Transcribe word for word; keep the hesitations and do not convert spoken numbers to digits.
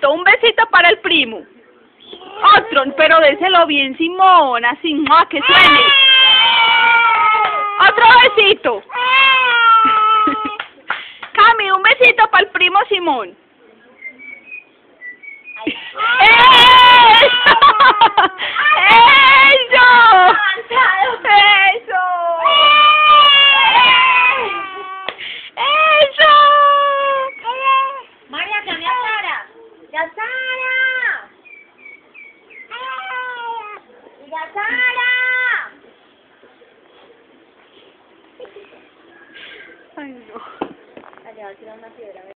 besito, un besito para el primo. Otro, pero déselo bien, Simón, así, ¡mua! Que suene. Otro besito. Cami, un besito para el primo Simón. ¡Eso! ¡Eso! ¡Eso! ¡Eso! María, llame a Sara. ¡Ya Sara! ¡Ya Sara! Ay, no. Allá va a tirar una piedra.